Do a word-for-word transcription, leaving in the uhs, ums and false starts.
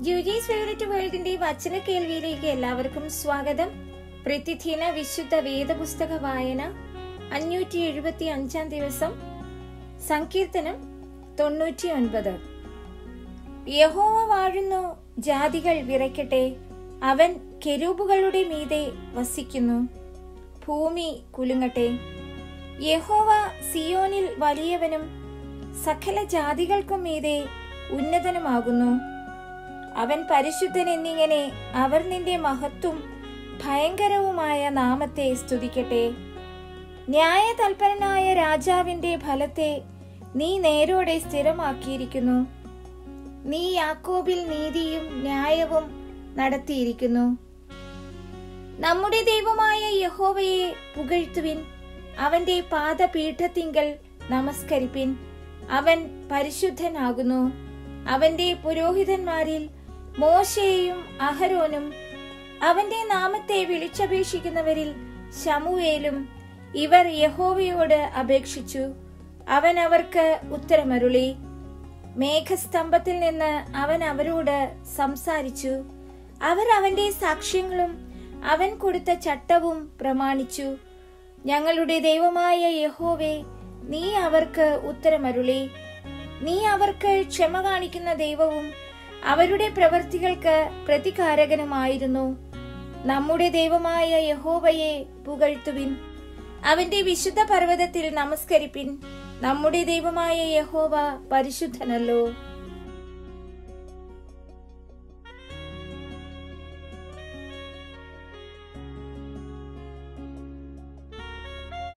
ജൂജീസ് favourite വേൾഡിന്റെ വചന കേൾവിയിലേക്ക് എല്ലാവർക്കും സ്വാഗതം. പ്രതിദിന വിശുദ്ധ വേദപുസ്തക വായന അഞ്ഞൂറ്റി എഴുപത്തി അഞ്ചാം ദിവസം. സങ്കീർത്തനം തൊണ്ണൂറ്റി ഒൻപത്. യഹോവ വാഴുന്നു, ജാതികൾ വിറയ്ക്കട്ടെ, അവൻ കെരൂബുകളുടെ മീതെ വസിക്കുന്നു, ഭൂമി കുലുങ്ങട്ടെ. യഹോവ സിയോനിൽ വലിയവനും സകല ജാതികൾക്കും മീതെ ഉന്നതനുമാകുന്നു. അവൻ പരിശുദ്ധൻ എന്നിങ്ങനെ അവർ നിന്റെ മഹത്വം ഭയങ്കരവുമായ നാമത്തെ സ്തുതിക്കട്ടെ. ന്യായ തൽപരനായ രാജാവിന്റെ ഫലത്തെ നീ നേരോടെ സ്ഥിരമാക്കിയിരിക്കുന്നു. നീ യാക്കോബിൽ നീതിയും ന്യായവും നടത്തിയിരിക്കുന്നു. നമ്മുടെ ദൈവമായ യഹോവയെ പുകഴ്ത്തുവിൻ, അവന്റെ പാദപീഠത്തിങ്കൽ നമസ്കരിപ്പിൻ. അവൻ പരിശുദ്ധനാകുന്നു. അവന്റെ പുരോഹിതന്മാരിൽ മോശെയും അഹരോനും അവന്റെ നാമത്തെ വിളിച്ചപേക്ഷിക്കുന്നവരിൽ ശമൂവേലും ഇവർ യഹോവയോട് അപേക്ഷിച്ചു. അവൻ അവർക്ക് ഉത്തരമരുളി. മേഘസ്തംഭത്തിൽ നിന്ന് അവൻ അവരോട് സംസാരിച്ചു. അവർ അവന്റെ സാക്ഷ്യങ്ങളും അവൻ കൊടുത്ത ചട്ടവും പ്രമാണിച്ചു. ഞങ്ങളുടെ ദൈവമായ യഹോവേ, നീ അവർക്ക് ഉത്തരമരുളി. നീ അവർക്ക് ക്ഷമ കാണിക്കുന്ന ദൈവവും അവരുടെ പ്രവൃത്തികൾക്ക് പ്രതികാരകനുമായിരുന്നു. നമ്മുടെ ദൈവമായ യഹോവയെ പുകഴ്ത്തുവിൻ, അവന്റെ വിശുദ്ധ പർവ്വതത്തിൽ നമസ്കരിപ്പിൻ. നമ്മുടെ ദൈവമായ യഹോവ പരിശുദ്ധനല്ലോ.